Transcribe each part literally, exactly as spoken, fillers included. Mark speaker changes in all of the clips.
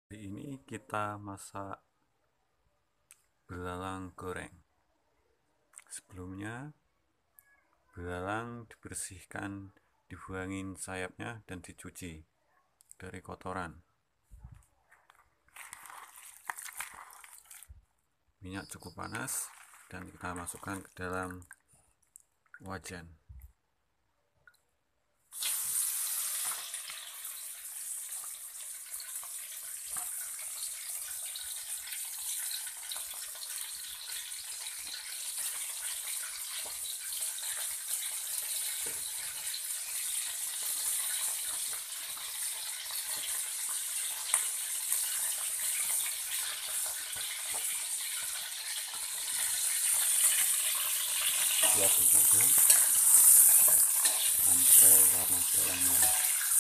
Speaker 1: Hari ini kita masak belalang goreng. Sebelumnya belalang dibersihkan, dibuangin sayapnya dan dicuci dari kotoran. Minyak cukup panas dan kita masukkan ke dalam wajan. Siap diaduk sampai warna bawang merah.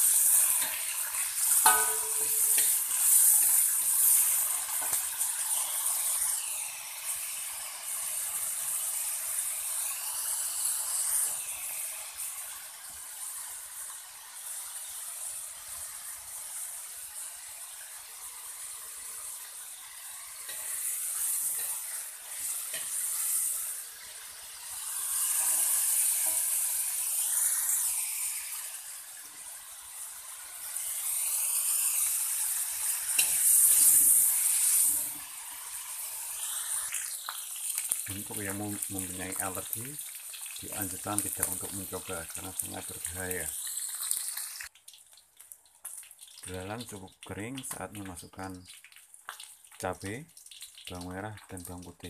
Speaker 1: Untuk yang mempunyai alergi, dianjurkan tidak untuk mencoba karena sangat berbahaya. Belalang cukup kering, saatnya masukkan cabai, bawang merah, dan bawang putih.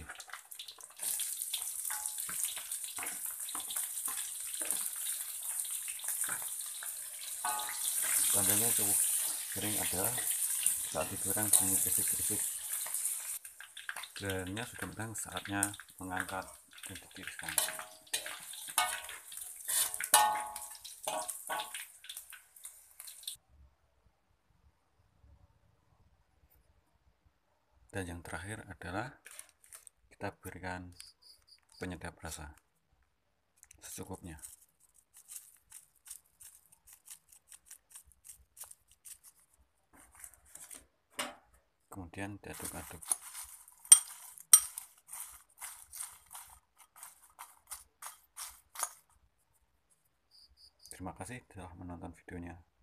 Speaker 1: Tandanya cukup kering adalah saat digoreng bunyi krisik-krisik. Belalangnya sudah matang, saatnya mengangkat dan ditiriskan. Dan yang terakhir adalah kita berikan penyedap rasa secukupnya. Kemudian diaduk-aduk. Terima kasih telah menonton videonya.